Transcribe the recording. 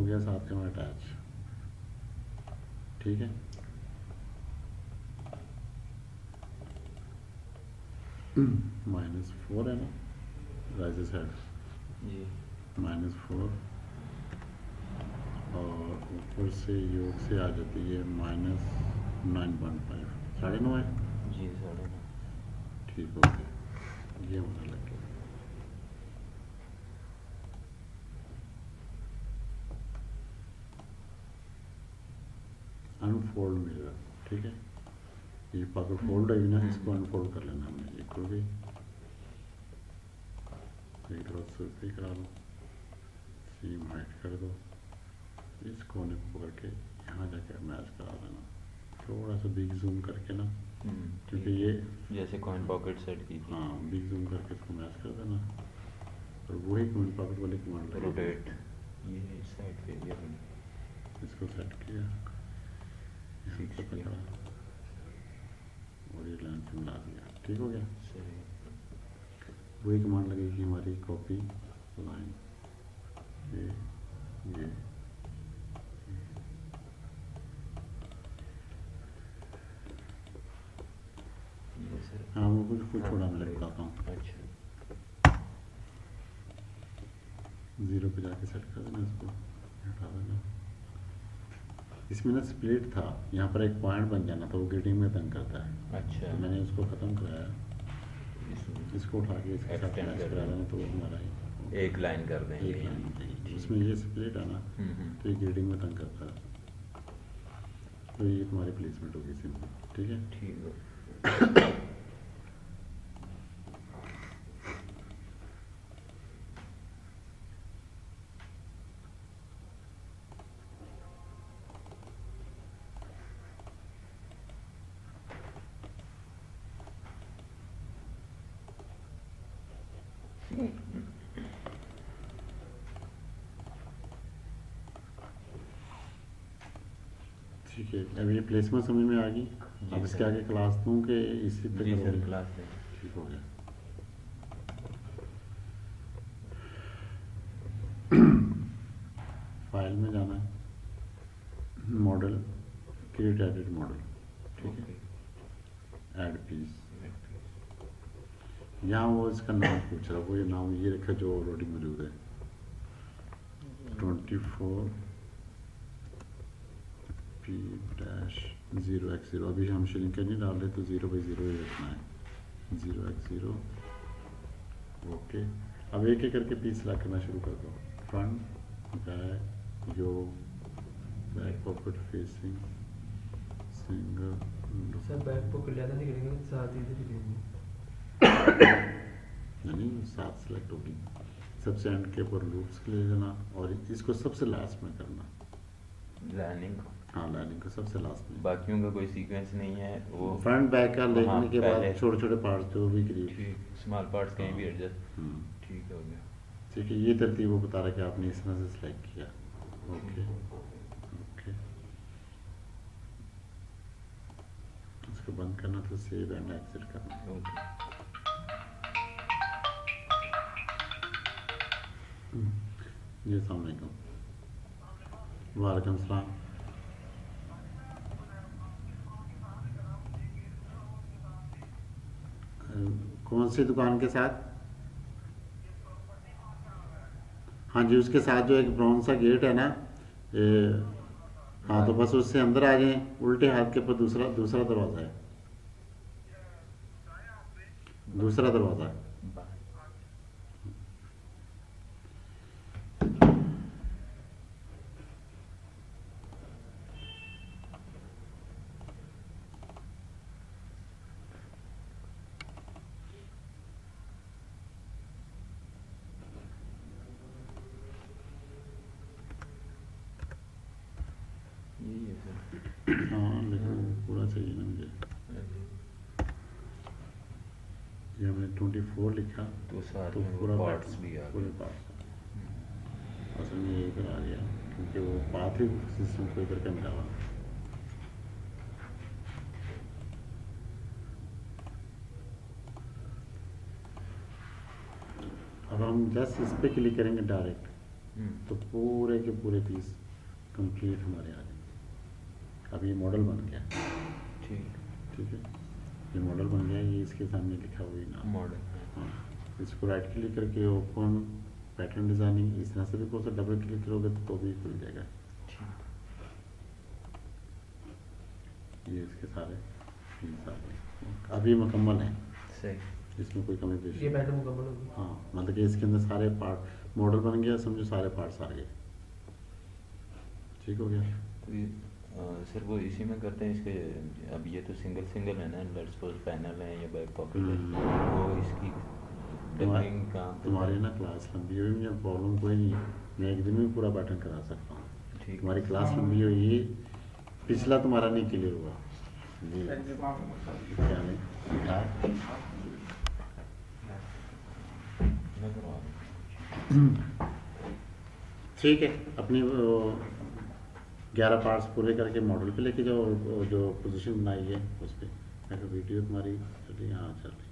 गया साथ में अटैच, ठीक है। -4 है ना राइज साइड जी, -4 और ऊपर से योग से आ जाती है -9.5, 9.5 है जी 9.5। ठीक हो गया, ये होने लग गया। अनफोल्ड मिलेगा, ठीक है। ये अगर फोल्ड है ना, इसको अनफोल्ड कर लेना हमने, ये खुल गई। एक तरह से करा लो, सीम हाइट कर दो, इस कोने को पकड़ के यहाँ जाके मैच करा देना, थोड़ा सा बिग जूम करके ना, क्योंकि ये जैसे कॉइन पॉकेट सेट की थी। हाँ, बिग जूम करके इसको मैच कर देना और वही कॉइन पॉकेट वाली कमांड लगी, रोटेट, ये साइड पे ये इसको सेट किया, यहाँ पे पकड़ा और ये लाइन पे मिला दिया, ठीक हो गया। सही, वही कमांड लगेगी हमारी कॉपी लाइन, ये हाँ, वो कुछ थोड़ा मैं बताता हूँ। अच्छा, 0 पे जाके सेट कर देना, इसको हटा देना। इसमें ना स्प्लिट था, यहाँ पर एक पॉइंट बन जाना था, वो ग्रेडिंग में तंग करता है। अच्छा, तो मैंने उसको ख़त्म कराया, इसको उठा के इसके साथ मैच करा देना, तो वो हमारा ही एक लाइन कर देंगे, एक लाइन देगी। उसमें ये स्प्लिट है ना, तो ये ग्रेडिंग में तंग करता है, तो ये तुम्हारी प्लेसमेंट होगी सिंपल, ठीक है। ठीक है। ठीक है, अब ये प्लेसमेंट समझ में आ गई। अब इसके आगे क्लास दूँ कि इसी पे करोगे? क्लास है, ठीक हो गया। फाइल में जाना है, मॉडल, क्रिएट एडिट मॉडल, ठीक है, ऐड पीस। यहाँ वो इसका नाम पूछ रहा है, वो ये नाम ये रखा जो ऑलरेडी मौजूद है, 24 P-0x0। अभी हम श्रिंक नहीं डाल रहे, तो 0/0 ही रखना है, 0x0। ओके, अब एक एक करके पीस सिलेक्ट करना शुरू कर दो। फ्रंट, बैक, यो, बैक पॉकेट फेसिंग, सिंगल। सब बैक पॉकेट ज़्यादा निकलेंगे, साथ ही इधर निकलेंगे। नहीं, 7 सिलेक्ट होगी। सबसे एंड के ऊपर लूप्स के लिए जाना और इसको सबसे लास्ट में करना, लाइनिंग को। हाँ, लाइनिंग को सबसे लास्ट में। बाकियों का कोई सीक्वेंस नहीं है, वो फ्रंट बैक का लेने के बाद पहले छोटे छोटे पार्ट जो भी क्रिएट, ठीक, स्मॉल पार्ट्स कहीं भी एडजस्ट, ठीक हो गया। ठीक है, ये तरतीब वो बता रहा है कि आपने इस तरह से सिलेक्ट किया। ओके ओके, इसको बंद करना तो सेव एंड एग्जिट करना। ओके, जी अस्सलाम वालेकुम। वालेकुम सलाम। कौन सी दुकान के साथ? हाँ जी, उसके साथ जो एक ब्राउन सा गेट है ना, हाँ, तो बस उससे अंदर आ जाएं, उल्टे हाथ के ऊपर दूसरा दरवाज़ा है, दूसरा दरवाज़ा है। यही है सर। हाँ, लेकिन पूरा चाहिए ना मुझे। ये हमने 24 लिखा, तो साथ तो में पूरा पार्ट्स पैटर्न, भी आ पूरे गए। पार्ट्स असल में यही पर आ गया, क्योंकि वो पाथ ही सिस्टम को करके मिला हुआ। अब हम जस्ट इस पे क्लिक करेंगे डायरेक्ट, तो पूरे के पूरे पीस कंप्लीट हमारे आ जाएंगे। अब ये मॉडल बन गया, ठीक है, ये मॉडल बन गया, ये इसके सामने लिखा हुआ है नाम मॉडल। हाँ, इसको राइट क्लिक करके ओपन पैटर्न डिजाइनिंग इस तरह से भी कोई डबल क्लिक करोगे तो भी खुल जाएगा। ये इसके सारे पीस आ गए, अभी मुकम्मल है, सही, इसमें कोई कमी पेशी ये पैटर्न मुकम्मल होगी। हाँ, मतलब कि इसके अंदर सारे पार्ट मॉडल बन गया, समझो सारे पार्ट्स आ गए, ठीक हो गया। तो ये सर वो इसी में करते हैं इसके। अब ये तो सिंगल सिंगल है ना, लेट्स सपोज पैनल है या बैक पॉकेट है, वो इसकी डबिंग कहाँ पे? तुम्हारी ना क्लास लंबी हुई, मुझे प्रॉब्लम कोई नहीं है, मैं एक दिन में पूरा पैटर्न करा सकता हूँ। ठीक, तुम्हारी क्लास लंबी हुई, पिछला तुम्हारा नहीं क्लियर हुआ, क्या नहीं मैं करवा रहा हूँ। ठीक है, अपनी 11 पार्ट्स पूरे करके मॉडल पे लेके जाओ, और जो पोजीशन बनाई है उस पर। अगर वीडियो तुम्हारी चल रही है, हाँ चल रही है।